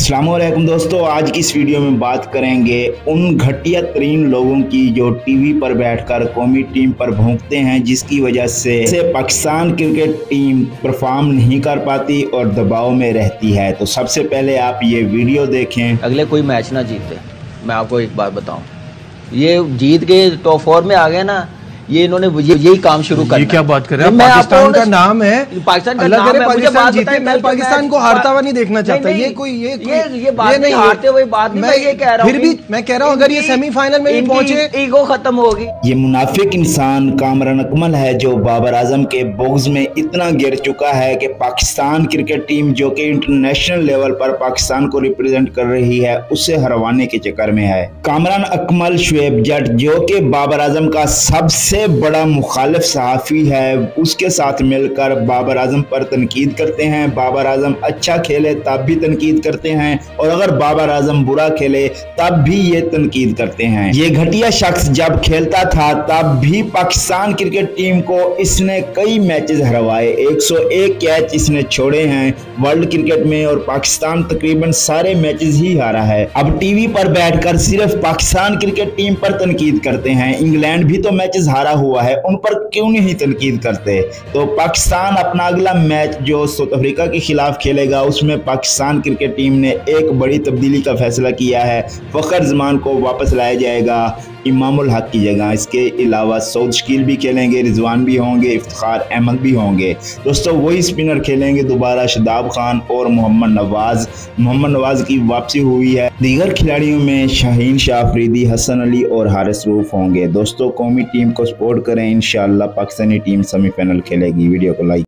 अस्सलामुअलैकुम दोस्तों, आज की इस वीडियो में बात करेंगे उन घटिया तरीन लोगों की जो टीवी पर बैठकर कौमी टीम पर भौंकते हैं, जिसकी वजह से पाकिस्तान क्रिकेट टीम परफॉर्म नहीं कर पाती और दबाव में रहती है। तो सबसे पहले आप ये वीडियो देखें। अगले कोई मैच ना जीते, मैं आपको एक बात बताऊं, ये जीत के टॉप 4 में आ गए ना, ये इन्होंने यही काम शुरू कर। ये क्या बात कर रहे हैं? पाकिस्तान का नाम है, पाकिस्तान का अल्लाह नाम करे है। पाकिस्तान जीते, मैं पाकिस्तान को हारता हुआ नहीं देखना चाहता। ये बात नहीं, हारते हुए बात नहीं, मैं ये कह रहा हूं, फिर भी मैं कह रहा हूं अगर ये सेमीफाइनल में भी पहुंचे, ईगो खत्म होगी। ये मुनाफिक इंसान कामरान अकमल है जो बाबर आजम के बोग्ज में इतना गिर चुका है कि पाकिस्तान क्रिकेट टीम जो कि इंटरनेशनल लेवल पर पाकिस्तान को रिप्रेजेंट कर रही है, उसे हरवाने के चक्कर में है। कामरान अकमल शुएब जट जो कि बाबर आजम का सबसे बड़ा मुखालिफ सहाफ़ी है, उसके साथ मिलकर बाबर आजम पर तनकीद करते हैं। बाबर आजम अच्छा खेले तब भी तनकीद करते हैं, और अगर बाबर आजम बुरा खेले तब भी ये तनकीद करते हैं। ये घटिया शख्स जब खेलता था तब भी पाकिस्तान क्रिकेट टीम को इसने कई मैचेस हरवाए, 101 कैच इसने छोड़े हैं वर्ल्ड क्रिकेट में, और पाकिस्तान तकरीबन सारे मैचेस ही हारा है। अब टीवी पर बैठकर सिर्फ पाकिस्तान क्रिकेट टीम पर तनकीद करते हैं। इंग्लैंड भी तो मैचेस हारा हुआ है, उन पर क्यों नहीं तनकीद करते। तो पाकिस्तान अपना अगला मैच जो साउथ अफ्रीका के खिलाफ खेलेगा, उसमें पाकिस्तान क्रिकेट टीम ने एक बड़ी तब्दीली का फैसला किया है। फखर जमान को वापस लाया जाएगा इमामुल हक की जगह। इसके अलावा सऊद शकील भी खेलेंगे, रिजवान भी होंगे, इफ्तिखार अहमद भी होंगे। दोस्तों वही स्पिनर खेलेंगे दोबारा, शादाब खान और मोहम्मद नवाज की वापसी हुई है। दीगर खिलाड़ियों में शाहीन शाह अफरीदी, हसन अली और हारिस रूफ होंगे। दोस्तों कौमी टीम को सपोर्ट करें, इंशाअल्लाह पाकिस्तानी टीम सेमीफाइनल खेलेगी। वीडियो को लाइक